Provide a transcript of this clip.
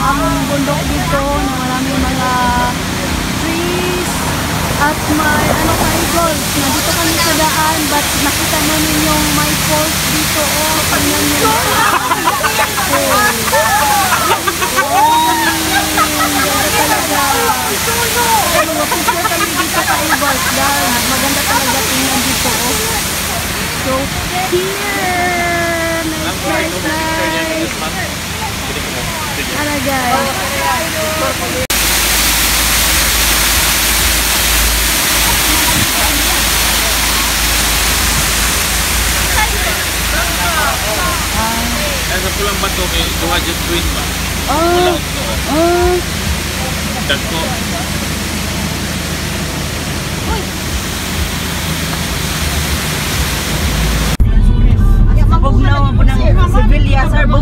ang bundok dito na maraming mga trees at may ano ka eagles. Nandito kami sa daan but nakita mo ninyong may falls dito. Oh, tingnan nyo. Mag-picture kami dito ka eagles dahil maganda talaga tingnan dito. So here, nice. Ano guys? Sa pulang bato may duha dyan twin ba? Dagko. Bugnaw po ng Sevilla, sir.